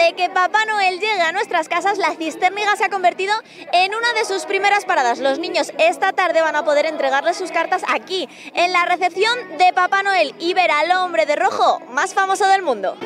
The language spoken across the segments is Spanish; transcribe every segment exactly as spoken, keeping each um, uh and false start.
de que Papá Noel llegue a nuestras casas, la Cisterniga se ha convertido en una de sus primeras paradas. Los niños esta tarde van a poder entregarle sus cartas aquí, en la recepción de Papá Noel, y ver al hombre de rojo más famoso del mundo.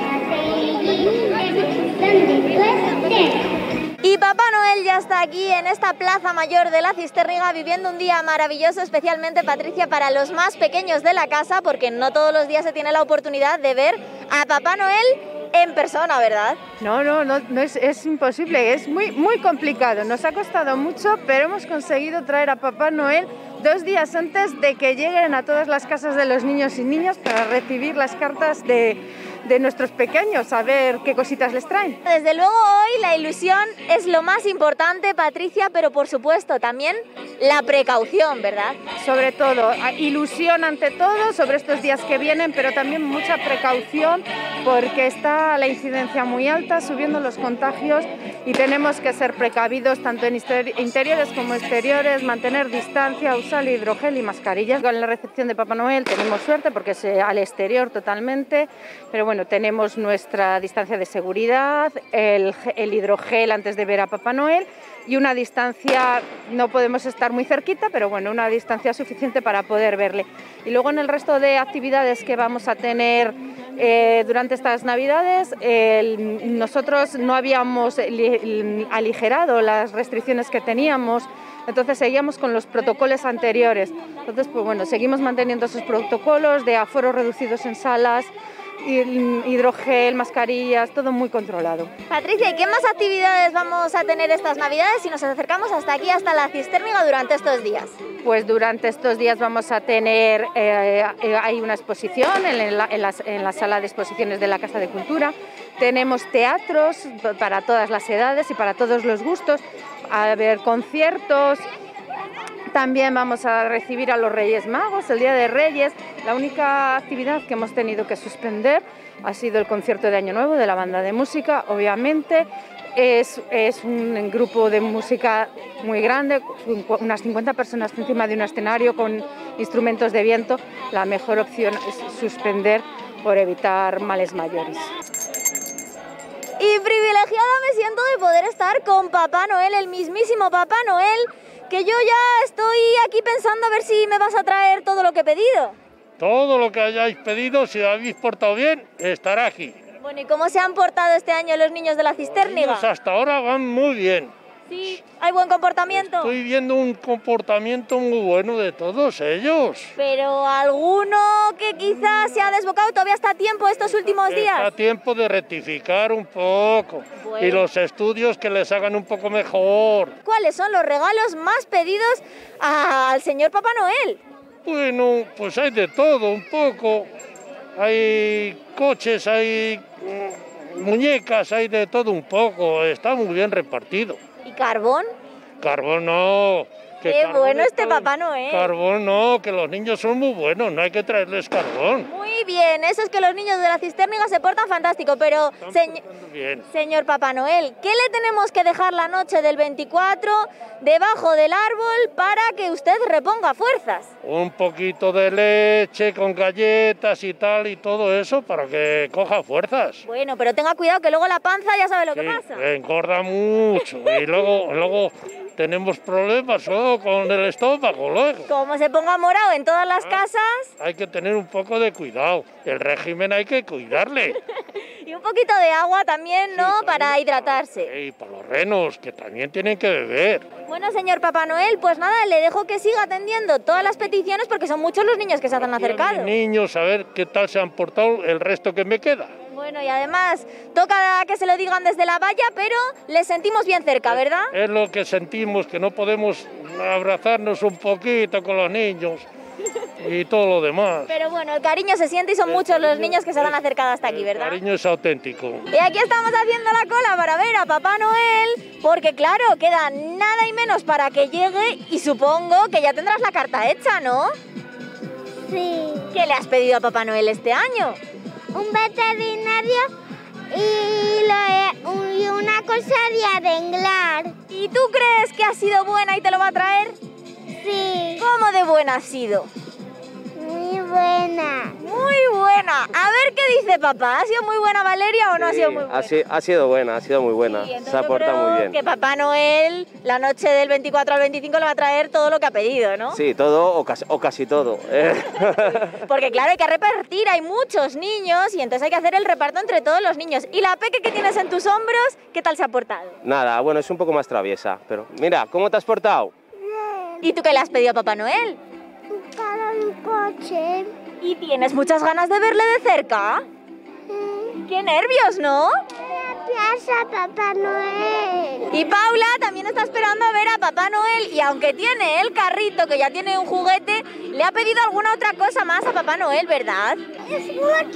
Y Papá Noel ya está aquí en esta plaza mayor de la Cisterniga viviendo un día maravilloso, especialmente, Patricia, para los más pequeños de la casa, porque no todos los días se tiene la oportunidad de ver a Papá Noel en persona, ¿verdad? No, no, no, no es, es imposible, es muy, muy complicado. Nos ha costado mucho, pero hemos conseguido traer a Papá Noel dos días antes de que lleguen a todas las casas de los niños y niñas para recibir las cartas de, de nuestros pequeños, a ver qué cositas les traen. Desde luego hoy la ilusión es lo más importante, Patricia, pero por supuesto también la precaución, ¿verdad? Sobre todo, ilusión ante todo sobre estos días que vienen, pero también mucha precaución porque está la incidencia muy alta, subiendo los contagios, y tenemos que ser precavidos tanto en interiores como exteriores, mantener distancia, usar hidrogel y mascarillas. Con la recepción de Papá Noel tenemos suerte porque es al exterior totalmente, pero bueno, tenemos nuestra distancia de seguridad, el, el hidrogel antes de ver a Papá Noel y una distancia, no podemos estar muy cerquita, pero bueno, una distancia suficiente para poder verle. Y luego en el resto de actividades que vamos a tener eh, durante estas Navidades, el, nosotros no habíamos li, aligerado las restricciones que teníamos, entonces seguíamos con los protocolos anteriores. Entonces, pues bueno, seguimos manteniendo esos protocolos de aforos reducidos en salas, hidrogel, mascarillas, todo muy controlado. Patricia, ¿y qué más actividades vamos a tener estas Navidades si nos acercamos hasta aquí, hasta la Cisterniga, durante estos días? Pues durante estos días vamos a tener, eh, hay una exposición en la, en, la, en la sala de exposiciones de la Casa de Cultura. Tenemos teatros para todas las edades y para todos los gustos, a haber conciertos. También vamos a recibir a los Reyes Magos el Día de Reyes. La única actividad que hemos tenido que suspender ha sido el concierto de Año Nuevo de la banda de música. Obviamente es, es un grupo de música muy grande, unas cincuenta personas encima de un escenario con instrumentos de viento. La mejor opción es suspender por evitar males mayores. Y privilegiada me siento de poder estar con Papá Noel, el mismísimo Papá Noel, que yo ya estoy aquí pensando a ver si me vas a traer todo lo que he pedido. Todo lo que hayáis pedido, si lo habéis portado bien, estará aquí. Bueno, ¿y cómo se han portado este año los niños de la Cisterniga? Pues hasta ahora van muy bien. Sí, ¿hay buen comportamiento? Estoy viendo un comportamiento muy bueno de todos ellos. Pero alguno que quizás se ha desbocado, todavía está a tiempo estos últimos días. Está a tiempo de rectificar un poco. Bueno. Y los estudios que les hagan un poco mejor. ¿Cuáles son los regalos más pedidos al señor Papá Noel? Bueno, pues hay de todo un poco. Hay coches, hay muñecas, hay de todo un poco. Está muy bien repartido. ¿Y carbón? Carbón no. Qué carbón bueno este Papá Noel. Carbón no, que los niños son muy buenos, no hay que traerles carbón. Muy bien, eso es que los niños de la Cisterniga se portan fantástico, pero señ bien. Señor Papá Noel, ¿qué le tenemos que dejar la noche del veinticuatro debajo del árbol para que usted reponga fuerzas? Un poquito de leche con galletas y tal y todo eso para que coja fuerzas. Bueno, pero tenga cuidado que luego la panza ya sabe lo sí, que pasa. Engorda mucho y luego, luego tenemos problemas ¿no? con el estómago luego. Como se ponga morado en todas las ah, casas. Hay que tener un poco de cuidado, el régimen hay que cuidarle. Y un poquito de agua también, ¿no? Sí, también para hidratarse. Y para los renos, que también tienen que beber. Bueno, señor Papá Noel, pues nada, le dejo que siga atendiendo todas las peticiones porque son muchos los niños que se han acercado. Los niños, a ver qué tal se han portado el resto que me queda. Bueno, y además toca que se lo digan desde la valla, pero les sentimos bien cerca, ¿verdad? Es, es lo que sentimos, que no podemos abrazarnos un poquito con los niños y todo lo demás. Pero bueno, el cariño se siente y son el muchos cariño, los niños que se han acercado hasta aquí, ¿verdad? El cariño es auténtico. Y aquí estamos haciendo la cola para ver a Papá Noel, porque claro, queda nada y menos para que llegue y supongo que ya tendrás la carta hecha, ¿no? Sí. ¿Qué le has pedido a Papá Noel este año? Un veterinario y, lo, y una cosa de arreglar. ¿Y tú crees que ha sido buena y te lo va a traer? Sí. ¿Cómo de buena ha sido? Muy buena. Muy buena. A ver qué dice papá. ¿Ha sido muy buena Valeria o no Sí, ha sido muy buena? Ha, si- ha sido buena, ha sido muy buena. Sí, entonces Se ha yo portado creo muy bien. que Papá Noel la noche del veinticuatro al veinticinco le va a traer todo lo que ha pedido, ¿no? Sí, todo o casi, o casi todo. ¿eh? Porque claro, hay que repartir, hay muchos niños y entonces hay que hacer el reparto entre todos los niños. ¿Y la Peque que tienes en tus hombros, qué tal se ha portado? Nada, bueno, es un poco más traviesa, pero mira, ¿cómo te has portado? ¿Y tú qué le has pedido a Papá Noel? Para un coche. ¿Y tienes muchas ganas de verle de cerca? ¡Qué nervios!, ¿no? Gracias, Papá Noel. Y Paula también está esperando a ver a Papá Noel y aunque tiene el carrito, que ya tiene un juguete, le ha pedido alguna otra cosa más a Papá Noel, ¿verdad? Es mucho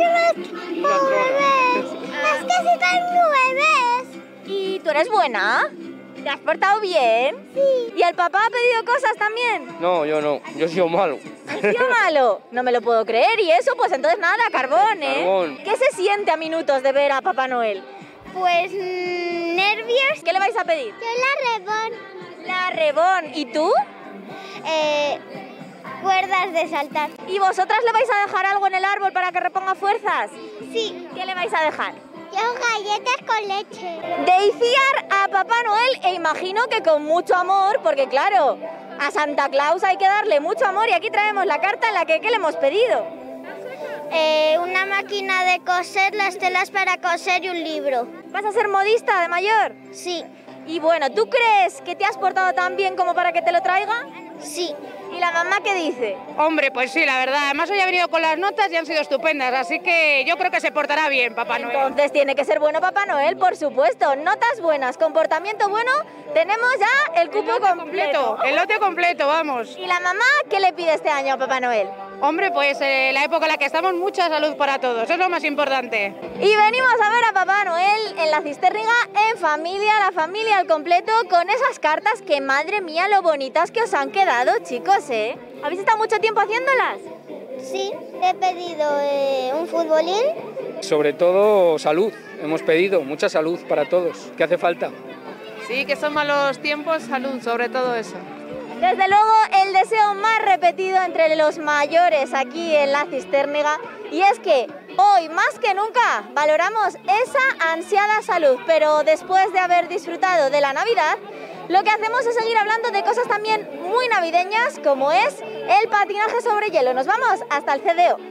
bebés. Es que si tengo bebés. ¿Y tú eres buena? ¿Te has portado bien? Sí. ¿Y el papá ha pedido cosas también? No, yo no, yo he sido malo. ¿Has sido malo? No me lo puedo creer. ¿Y eso? Pues entonces nada, carbón, ¿eh? Carbón. ¿Qué se siente a minutos de ver a Papá Noel? Pues mmm, nervios. ¿Qué le vais a pedir? Yo la rebón. La rebón. ¿Y tú? Eh, cuerdas de saltar. ¿Y vosotras le vais a dejar algo en el árbol para que reponga fuerzas? Sí. ¿Qué le vais a dejar? Yo galletas con leche. Deiciar a Papá Noel e imagino que con mucho amor, porque claro, a Santa Claus hay que darle mucho amor y aquí traemos la carta en la que ¿qué le hemos pedido? Eh, una máquina de coser, las telas para coser y un libro. ¿Vas a ser modista de mayor? Sí. Y bueno, ¿tú crees que te has portado tan bien como para que te lo traiga? Sí. ¿Y la mamá qué dice? Hombre, pues sí, la verdad. Además hoy ha venido con las notas y han sido estupendas, así que yo creo que se portará bien, Papá Noel. Entonces tiene que ser bueno Papá Noel, por supuesto. Notas buenas, comportamiento bueno, tenemos ya el cupo El lote completo. completo, el lote completo, vamos. ¿Y la mamá qué le pide este año a Papá Noel? Hombre, pues eh, la época en la que estamos, mucha salud para todos, es lo más importante. Y venimos a ver a Papá Noel en la Cistérniga, en familia, la familia al completo, con esas cartas que, madre mía, lo bonitas que os han quedado, chicos, ¿eh? ¿Habéis estado mucho tiempo haciéndolas? Sí. He pedido eh, un futbolín. Sobre todo salud, hemos pedido mucha salud para todos, que hace falta. Sí, que son malos tiempos, salud, sobre todo eso. Desde luego, el deseo más repetido entre los mayores aquí en la Cistérniga, y es que hoy, más que nunca, valoramos esa ansiada salud, pero después de haber disfrutado de la Navidad, lo que hacemos es seguir hablando de cosas también muy navideñas, como es el patinaje sobre hielo. Nos vamos hasta el C D O.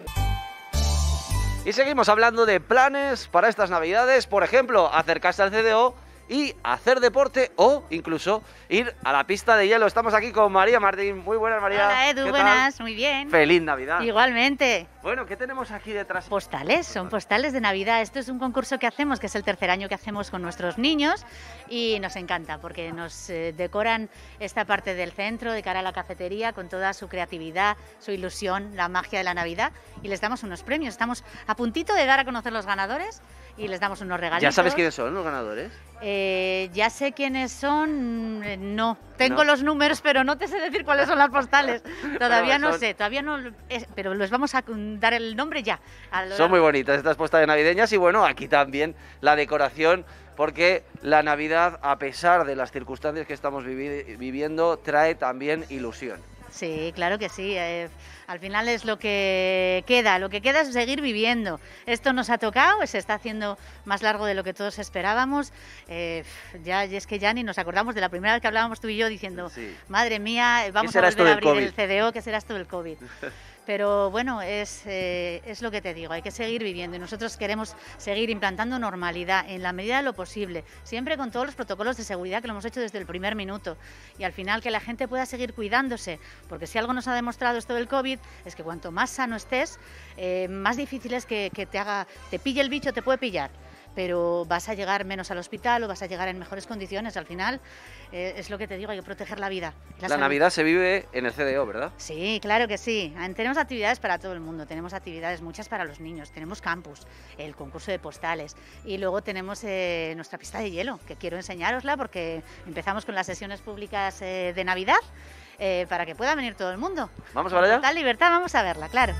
Y seguimos hablando de planes para estas navidades, por ejemplo, acercarse al C D O y hacer deporte o incluso ir a la pista de hielo. Estamos aquí con María Martín. Muy buenas, María. Hola, Edu, ¿Qué buenas, tal? muy bien. Feliz Navidad. Igualmente. Bueno, ¿qué tenemos aquí detrás? Postales, son postales de Navidad. Esto es un concurso que hacemos, que es el tercer año que hacemos con nuestros niños y nos encanta porque nos eh, decoran esta parte del centro de cara a la cafetería con toda su creatividad, su ilusión, la magia de la Navidad y les damos unos premios. Estamos a puntito de dar a conocer los ganadores y les damos unos regalitos. ¿Ya sabes quiénes son los ganadores? Eh, ya sé quiénes son, eh, no. Tengo ¿No? los números, pero no te sé decir cuáles son las postales. Todavía Bueno, no son- sé, todavía no, es- pero les vamos a dar el nombre ya. A lo Son muy largo- bonitas estas postales navideñas y bueno, aquí también la decoración, porque la Navidad, a pesar de las circunstancias que estamos vivi- viviendo, trae también ilusión. Sí, claro que sí. eh, al final es lo que queda, lo que queda es seguir viviendo. Esto nos ha tocado, se está haciendo más largo de lo que todos esperábamos. Eh, ya y es que ya ni nos acordamos de la primera vez que hablábamos tú y yo diciendo, Sí. madre mía, vamos a será esto volver a del abrir el COVID? C D O, ¿qué será esto del COVID? Pero bueno, es, eh, es lo que te digo, hay que seguir viviendo y nosotros queremos seguir implantando normalidad en la medida de lo posible, siempre con todos los protocolos de seguridad que lo hemos hecho desde el primer minuto y al final que la gente pueda seguir cuidándose, porque si algo nos ha demostrado esto del COVID es que cuanto más sano estés, eh, más difícil es que, que te haga, te pille el bicho, te puede pillar, pero vas a llegar menos al hospital o vas a llegar en mejores condiciones. Al final eh, es lo que te digo, hay que proteger la vida. La, salud. Navidad se vive en el C D O, ¿verdad? Sí, claro que sí. Tenemos actividades para todo el mundo, tenemos actividades muchas para los niños, tenemos campus, el concurso de postales y luego tenemos eh, nuestra pista de hielo, que quiero enseñárosla porque empezamos con las sesiones públicas eh, de Navidad eh, para que pueda venir todo el mundo. ¿Vamos para allá? Con total libertad, vamos a verla, claro.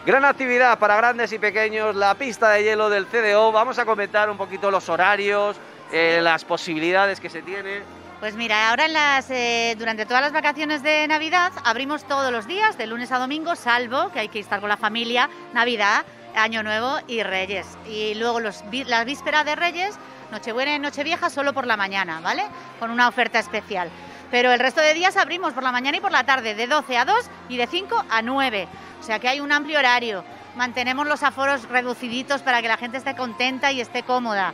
Gran actividad para grandes y pequeños, la pista de hielo del C D O. Vamos a comentar un poquito los horarios, eh, las posibilidades que se tiene. Pues mira, ahora en las, eh, durante todas las vacaciones de Navidad abrimos todos los días, de lunes a domingo, salvo que hay que estar con la familia, Navidad, Año Nuevo y Reyes. Y luego los, la víspera de Reyes, Nochebuena y Nochevieja solo por la mañana, ¿vale? Con una oferta especial. Pero el resto de días abrimos por la mañana y por la tarde, de doce a dos y de cinco a nueve. O sea que hay un amplio horario. Mantenemos los aforos reduciditos para que la gente esté contenta y esté cómoda.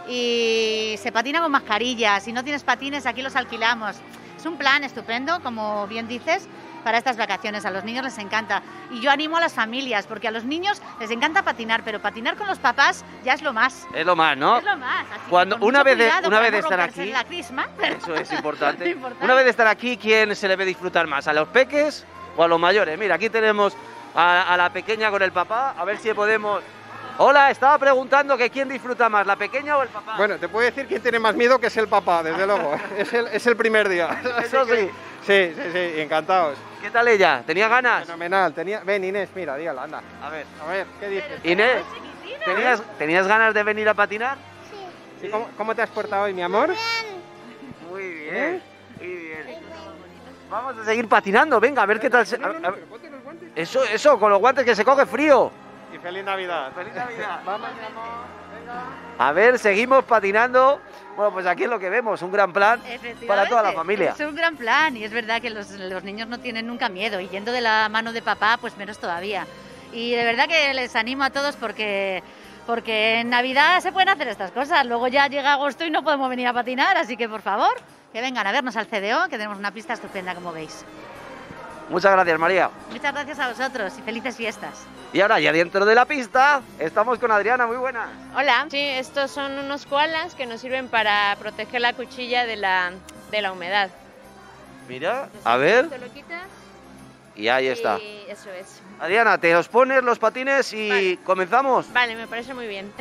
Y se patina con mascarillas. Si no tienes patines, aquí los alquilamos. Es un plan estupendo, como bien dices, para estas vacaciones. A los niños les encanta. Y yo animo a las familias, porque a los niños les encanta patinar, pero patinar con los papás ya es lo más. Es lo más, ¿no? Es lo más. Así Cuando que con una mucho vez de, cuidado una para vez de no estar romperse aquí, la crisma, pero- eso es importante. Importante. Una vez de estar aquí, ¿quién se le ve disfrutar más? ¿A los peques o a los mayores? Mira, aquí tenemos a, a la pequeña con el papá, a ver si podemos... Hola, estaba preguntando que quién disfruta más, ¿la pequeña o el papá? Bueno, te puedo decir quién tiene más miedo, que es el papá, desde luego. Es el, es el primer día. Eso Así que- sí. Sí, sí, sí, encantados. ¿Qué tal ella? ¿Tenía ganas? Fenomenal. Tenía... Ven, Inés, mira, dígala, anda. A ver. A ver, ¿qué dices? Inés, ¿tenías, ¿tenías ganas de venir a patinar? Sí, ¿Cómo, cómo te has portado hoy, mi amor? Muy bien, muy bien. Vamos a seguir patinando, venga, a ver qué tal... se- a- a- Eso, eso, con los guantes que se coge frío. Y feliz Navidad. Feliz Navidad. Vamos, mi amor. Venga. A ver, seguimos patinando. Bueno, pues aquí es lo que vemos, un gran plan para toda la familia. Es un gran plan y es verdad que los, los niños no tienen nunca miedo y yendo de la mano de papá, pues menos todavía. Y de verdad que les animo a todos porque, porque en Navidad se pueden hacer estas cosas. Luego ya llega agosto y no podemos venir a patinar, así que por favor, que vengan a vernos al C D O, que tenemos una pista estupenda, como veis. Muchas gracias, María. Muchas gracias a vosotros y felices fiestas. Y ahora ya dentro de la pista estamos con Adriana, muy buenas. Hola, sí, estos son unos koalas que nos sirven para proteger la cuchilla de la, de la humedad. Mira, a ver, Te lo quitas y ahí está. y eso es. Adriana, te los pones los patines y Vale. comenzamos. Vale, me parece muy bien.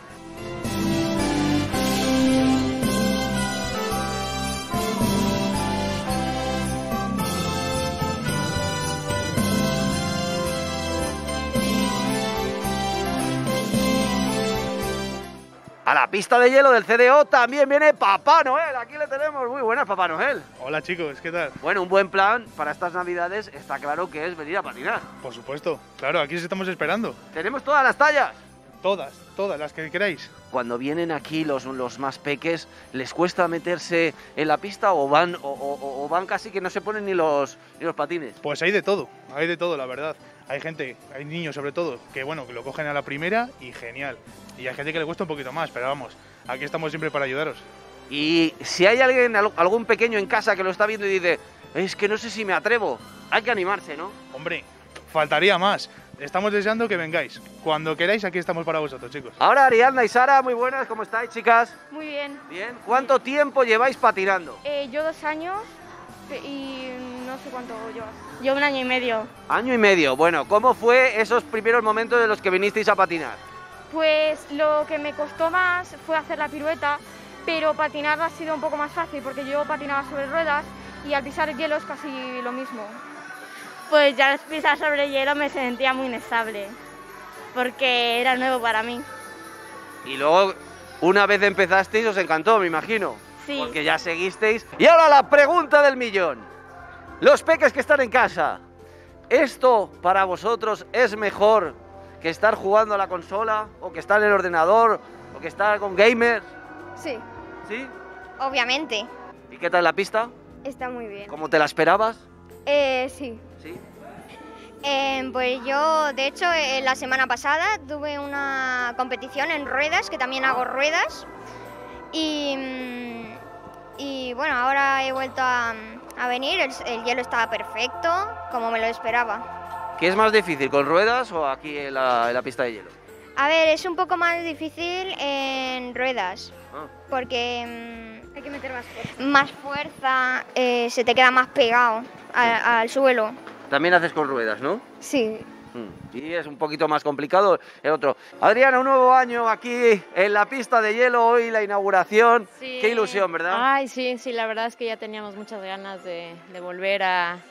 A la pista de hielo del C D O también viene Papá Noel. Aquí le tenemos. Muy buenas, Papá Noel. Hola chicos, ¿qué tal? Bueno, un buen plan para estas navidades está claro que es venir a patinar. Por supuesto, claro, aquí os estamos esperando. Tenemos todas las tallas. Todas, todas las que queráis. Cuando vienen aquí los, los más peques, ¿les cuesta meterse en la pista o van, o, o- o van casi que no se ponen ni los, ni los patines? Pues hay de todo, hay de todo, la verdad. Hay gente, hay niños sobre todo, que bueno, que lo cogen a la primera y genial. Y hay gente que le cuesta un poquito más, pero vamos, aquí estamos siempre para ayudaros. Y si hay alguien, al- algún pequeño en casa que lo está viendo y dice, es que no sé si me atrevo, hay que animarse, ¿no? Hombre, faltaría más. Estamos deseando que vengáis. Cuando queráis, aquí estamos para vosotros, chicos. Ahora Ariadna y Sara, muy buenas, ¿cómo estáis, chicas? Muy bien. Bien. ¿Cuánto tiempo lleváis patinando? Eh, yo dos años pe- y no sé cuánto llevas. Yo un año y medio. Año y medio. Bueno, ¿cómo fue esos primeros momentos de los que vinisteis a patinar? Pues lo que me costó más fue hacer la pirueta, pero patinar ha sido un poco más fácil porque yo patinaba sobre ruedas y al pisar el hielo es casi lo mismo. Pues ya al pisar sobre hielo me sentía muy inestable, porque era nuevo para mí. Y luego, una vez empezasteis, os encantó, me imagino. Sí. Porque ya seguisteis. Y ahora la pregunta del millón. Los peques que están en casa, ¿esto para vosotros es mejor que estar jugando a la consola, o que estar en el ordenador, o que estar con gamers? Sí, ¿Sí? obviamente. ¿Y qué tal la pista? Está muy bien. ¿Cómo te la esperabas? Eh, sí. Sí. Eh, pues yo, de hecho, eh, la semana pasada tuve una competición en ruedas, que también hago ruedas. Y, mm, y bueno, ahora he vuelto a, a venir, el, el hielo estaba perfecto, como me lo esperaba. ¿Qué es más difícil, con ruedas o aquí en la, en la pista de hielo? A ver, es un poco más difícil en ruedas, Ah. porque mm, Hay que meter más fuerza. más fuerza, eh, se te queda más pegado a- al suelo. También haces con ruedas, ¿no? Sí. Mm. Y es un poquito más complicado el otro. Adriana, un nuevo año aquí en la pista de hielo, hoy la inauguración. Sí. Qué ilusión, ¿verdad? Ay, sí, sí, la verdad es que ya teníamos muchas ganas de, de volver a,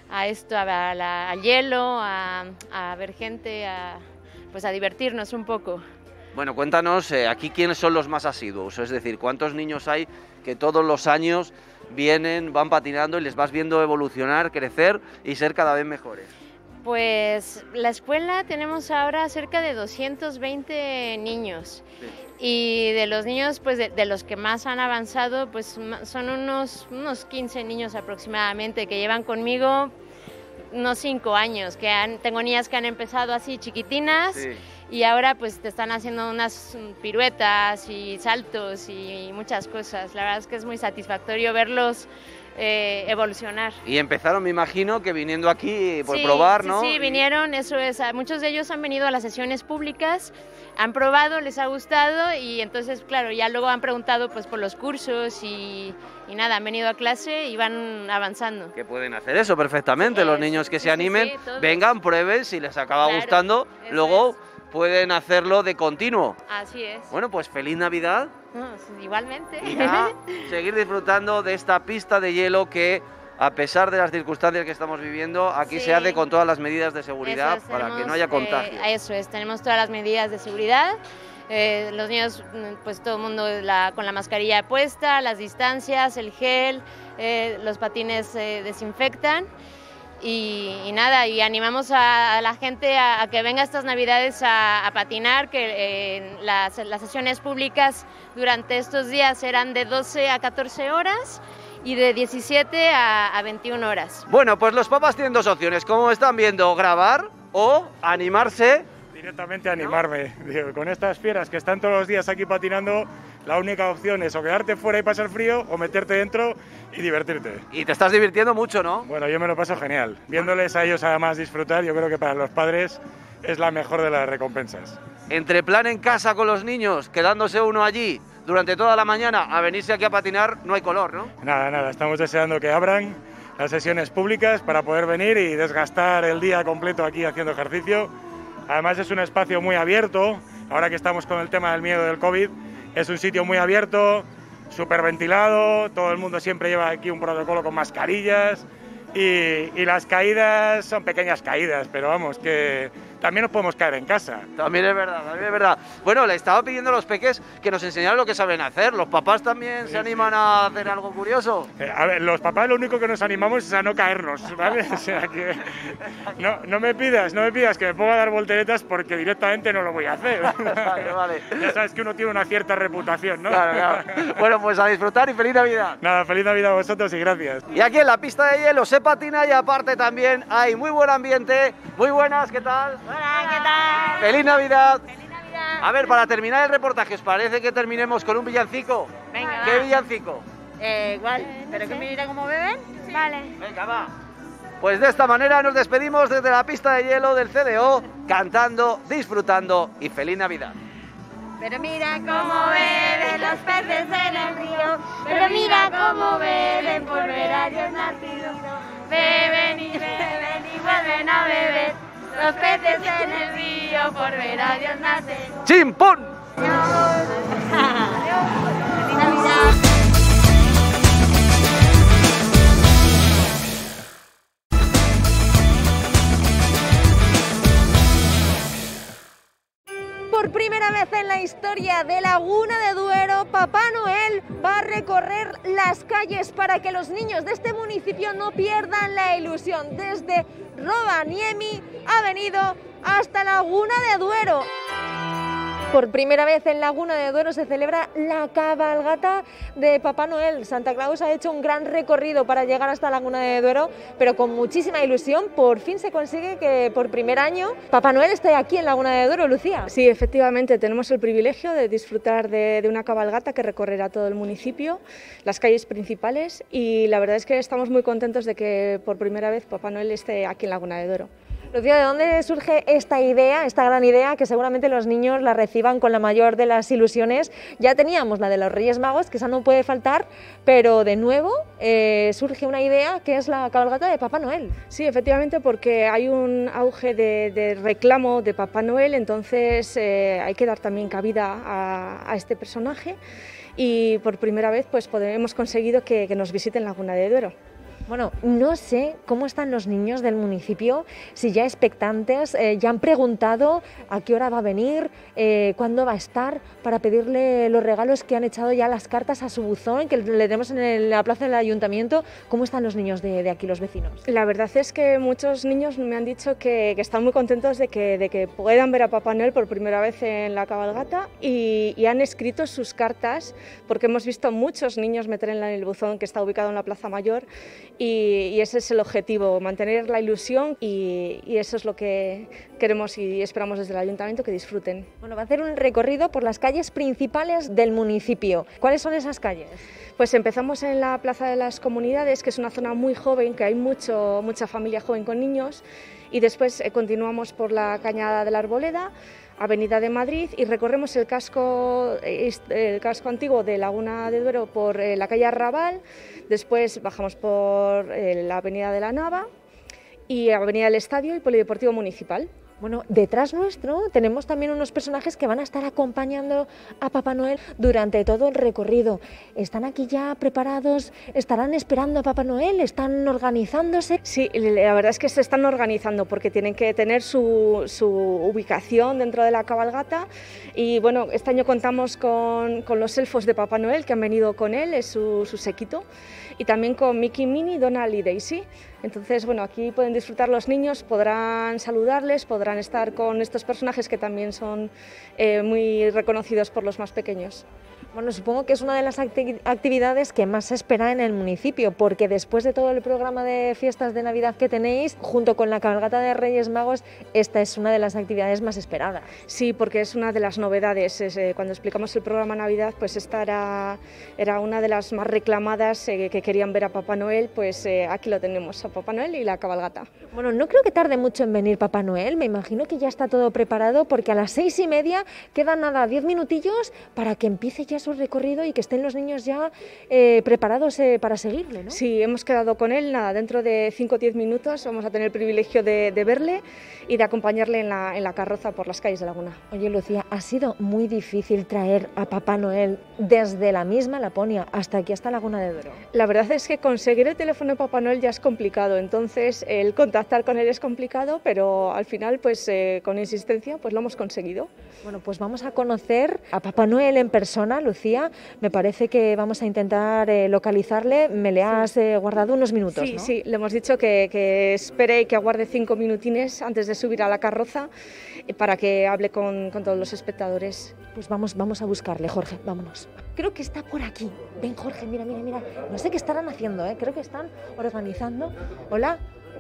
a esto, a la, al hielo, a, a ver gente, a, pues a divertirnos un poco. Bueno, cuéntanos, eh, aquí quiénes son los más asiduos, es decir, cuántos niños hay que todos los años vienen, van patinando y les vas viendo evolucionar, crecer y ser cada vez mejores. Pues la escuela tenemos ahora cerca de doscientos veinte niños. Sí. Y de los niños, pues de, de los que más han avanzado, pues son unos, unos quince niños aproximadamente que llevan conmigo unos cinco años, que han, tengo niñas que han empezado así chiquitinas. Sí. Y ahora pues te están haciendo unas piruetas y saltos y muchas cosas. La verdad es que es muy satisfactorio verlos eh, evolucionar. Y empezaron, me imagino, que viniendo aquí por sí, probar, sí, ¿no? Sí, vinieron, eso es. Muchos de ellos han venido a las sesiones públicas, han probado, les ha gustado y entonces, claro, ya luego han preguntado pues por los cursos y, y nada, han venido a clase y van avanzando. Que pueden hacer eso perfectamente, sí, los niños que sí, se animen, sí, sí, vengan, prueben, si les acaba claro, gustando, luego... Es. Pueden hacerlo de continuo. Así es. Bueno, pues feliz Navidad. No, igualmente. Y ya seguir disfrutando de esta pista de hielo que, a pesar de las circunstancias que estamos viviendo, aquí sí. se hace con todas las medidas de seguridad es, para tenemos, que no haya contagio. Eh, eso es, tenemos todas las medidas de seguridad. Eh, los niños, pues todo el mundo la, con la mascarilla puesta, las distancias, el gel, eh, los patines eh, desinfectan. Y, y nada, y animamos a, a la gente a, a que venga estas Navidades a, a patinar, que eh, las, las sesiones públicas durante estos días serán de doce a catorce horas y de diecisiete a veintiuna horas. Bueno, pues los papás tienen dos opciones, como están viendo, grabar o animarse. Directamente animarme, ¿no? Digo, con estas fieras que están todos los días aquí patinando, la única opción es o quedarte fuera y pasar frío o meterte dentro y divertirte. Y te estás divirtiendo mucho, ¿no? Bueno, yo me lo paso genial. Viéndoles a ellos además disfrutar, yo creo que para los padres es la mejor de las recompensas. Entre plan en casa con los niños, quedándose uno allí durante toda la mañana a venirse aquí a patinar, no hay color, ¿no? Nada, nada, estamos deseando que abran las sesiones públicas para poder venir y desgastar el día completo aquí haciendo ejercicio. Además es un espacio muy abierto, ahora que estamos con el tema del miedo del COVID, es un sitio muy abierto, súper ventilado, todo el mundo siempre lleva aquí un protocolo con mascarillas y, y las caídas son pequeñas caídas, pero vamos, que también nos podemos caer en casa. También es verdad, también es verdad. Bueno, le estaba pidiendo a los peques que nos enseñaran lo que saben hacer. ¿Los papás también sí, se animan sí. a hacer algo curioso? Eh, a ver, los papás lo único que nos animamos es a no caernos, ¿vale? O sea que no, no me pidas, no me pidas que me ponga a dar volteretas porque directamente no lo voy a hacer. Vale, vale. Ya sabes que uno tiene una cierta reputación, ¿no? Claro, claro. Bueno, pues a disfrutar y feliz Navidad. Nada, feliz Navidad a vosotros y gracias. Y aquí en la pista de hielo se patina y aparte también hay muy buen ambiente. Muy buenas, ¿qué tal? Hola, ¿qué tal? ¡Feliz Navidad! ¡Feliz Navidad! A ver, para terminar el reportaje, ¿os parece que terminemos con un villancico? Venga, ¿Qué va. villancico? Eh, igual, eh, no ¿pero sé. que me dirá cómo beben? Sí. Vale. Venga, va. Pues de esta manera nos despedimos desde la pista de hielo del C D O, cantando, disfrutando y ¡feliz Navidad! Pero mira cómo beben los peces en el río, pero mira cómo beben por ver a Dios nacido. Beben y beben y vuelven a beber los peces en el río por ver a Dios nacer. ¡Chimpún! Adiós. ¡Feliz Navidad! Por primera vez en la historia de Laguna de Duero, Papá Noel va a recorrer las calles para que los niños de este municipio no pierdan la ilusión. Desde Rovaniemi ha venido hasta Laguna de Duero. Por primera vez en Laguna de Duero se celebra la cabalgata de Papá Noel. Santa Claus ha hecho un gran recorrido para llegar hasta Laguna de Duero, pero con muchísima ilusión. Por fin se consigue que por primer año Papá Noel esté aquí en Laguna de Duero, Lucía. Sí, efectivamente, tenemos el privilegio de disfrutar de, de una cabalgata que recorrerá todo el municipio, las calles principales, y la verdad es que estamos muy contentos de que por primera vez Papá Noel esté aquí en Laguna de Duero. Lucía, ¿de dónde surge esta idea, esta gran idea, que seguramente los niños la reciban con la mayor de las ilusiones? Ya teníamos la de los Reyes Magos, que esa no puede faltar, pero de nuevo eh, surge una idea que es la cabalgata de Papá Noel. Sí, efectivamente, porque hay un auge de, de reclamo de Papá Noel, entonces eh, hay que dar también cabida a, a este personaje y por primera vez pues, hemos conseguido que, que nos visiten Laguna de Duero. Bueno, no sé cómo están los niños del municipio, si ya expectantes, eh, ya han preguntado a qué hora va a venir, eh, cuándo va a estar, para pedirle los regalos, que han echado ya las cartas a su buzón, que le tenemos en el, la plaza del ayuntamiento. ¿Cómo están los niños de, de aquí, los vecinos? La verdad es que muchos niños me han dicho que, que están muy contentos de que, de que puedan ver a Papá Noel por primera vez en la cabalgata y, y han escrito sus cartas, porque hemos visto muchos niños meter en el buzón que está ubicado en la Plaza Mayor. Y, y ese es el objetivo, mantener la ilusión y, y eso es lo que queremos y esperamos desde el ayuntamiento, que disfruten. Bueno, va a hacer un recorrido por las calles principales del municipio. ¿Cuáles son esas calles? Pues empezamos en la Plaza de las Comunidades, que es una zona muy joven, que hay mucho, mucha familia joven con niños, y después eh, continuamos por la Cañada de la Arboleda, Avenida de Madrid, y recorremos el casco, el casco antiguo de Laguna de Duero por eh, la calle Arrabal, después bajamos por eh, la Avenida de la Nava y Avenida del Estadio y Polideportivo Municipal. Bueno, detrás nuestro tenemos también unos personajes que van a estar acompañando a Papá Noel durante todo el recorrido. ¿Están aquí ya preparados? ¿Estarán esperando a Papá Noel? ¿Están organizándose? Sí, la verdad es que se están organizando porque tienen que tener su, su ubicación dentro de la cabalgata y bueno, este año contamos con, con los elfos de Papá Noel que han venido con él, es su, su séquito, y también con Mickey, Minnie, Donald y Daisy. Entonces, bueno, aquí pueden disfrutar los niños, podrán saludarles, podrán estar con estos personajes que también son eh, muy reconocidos por los más pequeños. Bueno, supongo que es una de las acti- actividades que más se espera en el municipio, porque después de todo el programa de fiestas de Navidad que tenéis, junto con la cabalgata de Reyes Magos, esta es una de las actividades más esperadas. Sí, porque es una de las novedades. Es, eh, cuando explicamos el programa Navidad, pues esta era, era una de las más reclamadas, eh, que querían ver a Papá Noel, pues eh, aquí lo tenemos, a Papá Noel y la cabalgata. Bueno, no creo que tarde mucho en venir Papá Noel, me imagino que ya está todo preparado, porque a las seis y media quedan nada, diez minutillos para que empiece ya su recorrido y que estén los niños ya eh, preparados eh, para seguirle, ¿no? Sí, hemos quedado con él, nada, dentro de cinco o diez minutos vamos a tener el privilegio de, de verle y de acompañarle en la, en la carroza por las calles de Laguna. Oye, Lucía, ha sido muy difícil traer a Papá Noel desde la misma Laponia hasta aquí, hasta Laguna de Duero. La verdad es que conseguir el teléfono de Papá Noel ya es complicado, entonces el contactar con él es complicado, pero al final, pues eh, con insistencia, pues lo hemos conseguido. Bueno, pues vamos a conocer a Papá Noel en persona, Lucía. Me parece que vamos a intentar eh, localizarle. Me le has sí. eh, guardado unos minutos, Sí, ¿no? sí, le hemos dicho que, que espere y que aguarde cinco minutines antes de subir a la carroza eh, para que hable con, con todos los espectadores. Pues vamos, vamos a buscarle, Jorge, vámonos. Creo que está por aquí. Ven, Jorge, mira, mira, mira. No sé qué estarán haciendo, ¿eh? Creo que están organizando. Hola,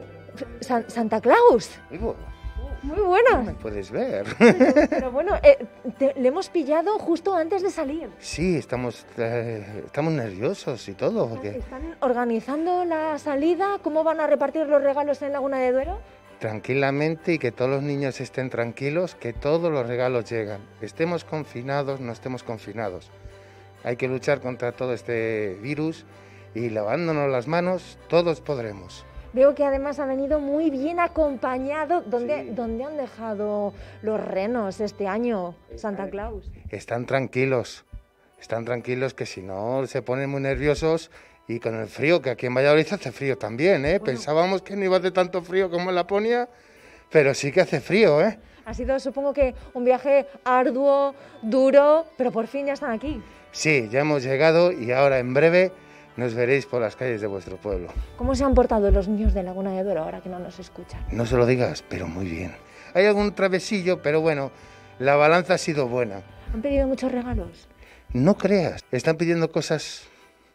San, Santa Claus. Digo, muy buena. No me puedes ver. Pero, pero bueno, eh, te, le hemos pillado justo antes de salir. Sí, estamos, eh, estamos nerviosos y todo. Porque... ¿Están organizando la salida? ¿Cómo van a repartir los regalos en Laguna de Duero? Tranquilamente, y que todos los niños estén tranquilos, que todos los regalos llegan. Estemos confinados, no estemos confinados. Hay que luchar contra todo este virus y lavándonos las manos todos podremos. Veo que además ha venido muy bien acompañado. ¿Dónde, sí. ¿Dónde han dejado los renos este año, Santa Claus? Están tranquilos, están tranquilos, que si no se ponen muy nerviosos, y con el frío, que aquí en Valladolid hace frío también, ¿eh? Bueno. Pensábamos que no iba a hacer tanto frío como en Laponia, pero sí que hace frío, ¿eh? Ha sido, supongo que, un viaje arduo, duro, pero por fin ya están aquí. Sí, ya hemos llegado y ahora en breve nos veréis por las calles de vuestro pueblo. ¿Cómo se han portado los niños de Laguna de Duero ahora que no nos escuchan? No se lo digas, pero muy bien. Hay algún travesillo, pero bueno, la balanza ha sido buena. ¿Han pedido muchos regalos? No creas, están pidiendo cosas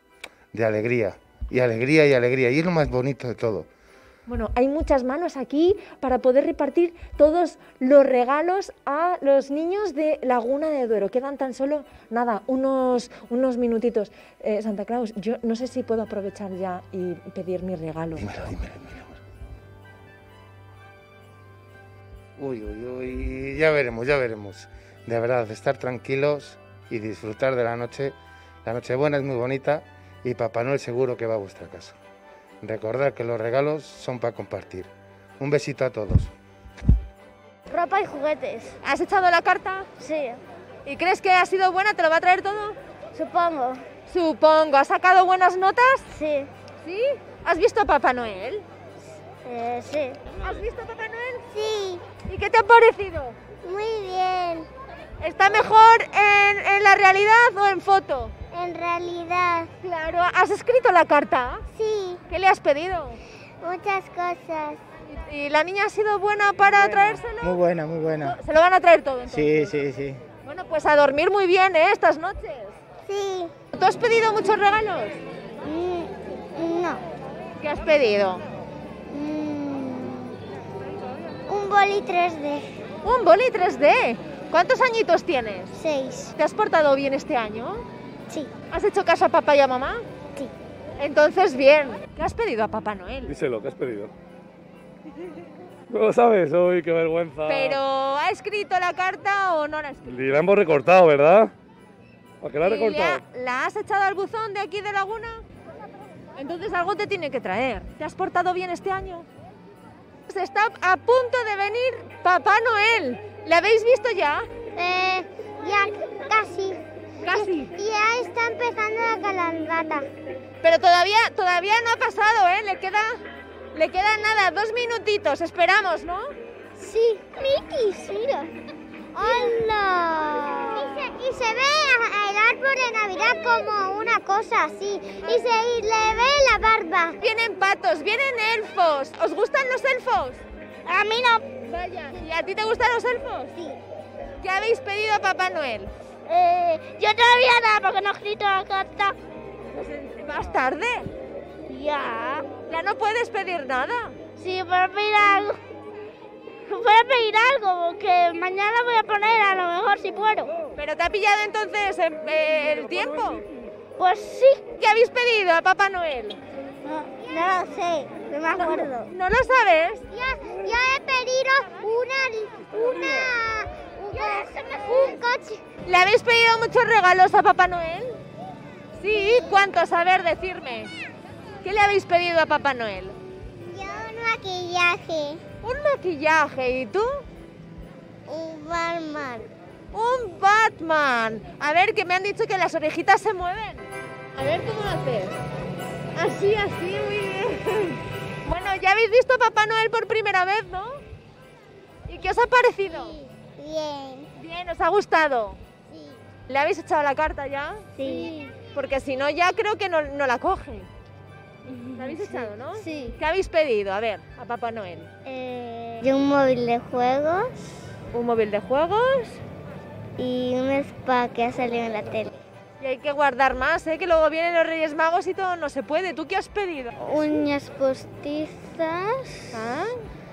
de alegría, y alegría y alegría, y es lo más bonito de todo. Bueno, hay muchas manos aquí para poder repartir todos los regalos a los niños de Laguna de Duero. Quedan tan solo, nada, unos, unos minutitos. Eh, Santa Claus, yo no sé si puedo aprovechar ya y pedir mi regalo. Dímelo, dímelo, dímelo. Uy, uy, uy, ya veremos, ya veremos. De verdad, estar tranquilos y disfrutar de la noche. La Nochebuena es muy bonita y Papá Noel seguro que va a vuestra casa. Recordad que los regalos son para compartir. Un besito a todos. Ropa y juguetes. ¿Has echado la carta? Sí. ¿Y crees que ha sido buena? ¿Te lo va a traer todo? Supongo. Supongo. ¿Has sacado buenas notas? Sí. ¿Sí? ¿Has visto a Papá Noel? Eh, sí. ¿Has visto a Papá Noel? Sí. ¿Y qué te ha parecido? Muy bien. ¿Está mejor en, en la realidad o en foto? En realidad. Claro. ¿Has escrito la carta? Sí. ¿Qué le has pedido? Muchas cosas. ¿Y, y la niña ha sido buena para buena. traérselo? Muy buena, muy buena. ¿Se lo van a traer todo entonces? Sí, sí, sí. Bueno, pues a dormir muy bien, ¿eh? Estas noches. Sí. ¿Tú has pedido muchos regalos? Mm, no. ¿Qué has pedido? Mm, un boli tres D. ¿Un boli tres D? ¿Cuántos añitos tienes? Seis. ¿Te has portado bien este año? Sí. ¿Has hecho caso a papá y a mamá? Sí. Entonces, bien. ¿Qué has pedido a Papá Noel? Díselo, ¿qué has pedido? ¿No lo sabes? Uy, qué vergüenza. ¿Pero ha escrito la carta o no la ha escrito? Y la hemos recortado, ¿verdad? ¿Para qué la has recortado? ¿La, ¿La has echado al buzón de aquí de Laguna? Entonces algo te tiene que traer. ¿Te has portado bien este año? Se está a punto de venir Papá Noel. ¿Le habéis visto ya? Eh, ya casi. Casi. Y ya está empezando la cabalgata. Pero todavía, todavía no ha pasado, ¿eh? Le queda, le queda nada, dos minutitos. Esperamos, ¿no? Sí. Mickey, mira. ¡Hola! Y se, y se ve el árbol de Navidad como una cosa así. Y se y le ve la barba. Vienen patos, vienen elfos. ¿Os gustan los elfos? A mí no. Vaya. ¿Y a ti te gustan los elfos? Sí. ¿Qué habéis pedido a Papá Noel? Eh, yo todavía nada porque no he escrito la carta. ¿Más tarde? Ya. ¿Ya no puedes pedir nada? Sí, puedo pedir algo. Puedo pedir algo porque mañana voy a poner a lo mejor si puedo. ¿Pero te ha pillado entonces eh, el tiempo? Pues sí. ¿Qué habéis pedido a Papá Noel? No, no lo sé, no me acuerdo. ¿No, ¿no lo sabes? Ya, ya he pedido una... una... un, un coche. ¿Le habéis pedido muchos regalos a Papá Noel? Sí, ¿cuántos? A ver, decirme. ¿Qué le habéis pedido a Papá Noel? Yo un maquillaje. Un maquillaje, ¿y tú? Un Batman. Un Batman. A ver, que me han dicho que las orejitas se mueven. A ver, ¿cómo lo haces? Así, así, muy bien. Bueno, ya habéis visto a Papá Noel por primera vez, ¿no? ¿Y qué os ha parecido? Sí, bien. Bien, ¿os ha gustado? Sí. ¿Le habéis echado la carta ya? Sí. Porque si no, ya creo que no, no la coge. ¿La habéis echado, no? Sí. ¿Qué habéis pedido? A ver, a Papá Noel. Eh, y un móvil de juegos. Un móvil de juegos. Y un spa que ha salido en la tele. Y hay que guardar más, ¿eh? Que luego vienen los Reyes Magos y todo no se puede. ¿Tú qué has pedido? Uñas postizas. ¿Ah?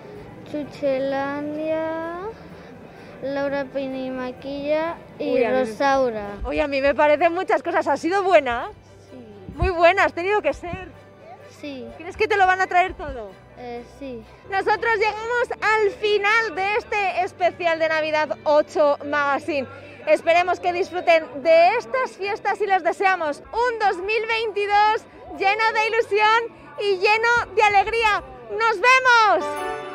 Chuchelandia. Laura Peine y Maquilla. Y Uy, Rosaura. Mí... Oye, a mí me parecen muchas cosas. ¿Ha sido buena? Sí. Muy buena, has tenido que ser. Sí. ¿Crees que te lo van a traer todo? Eh, sí. Nosotros llegamos al final de este especial de Navidad ocho Magazine. Esperemos que disfruten de estas fiestas y les deseamos un dos mil veintidós lleno de ilusión y lleno de alegría. ¡Nos vemos!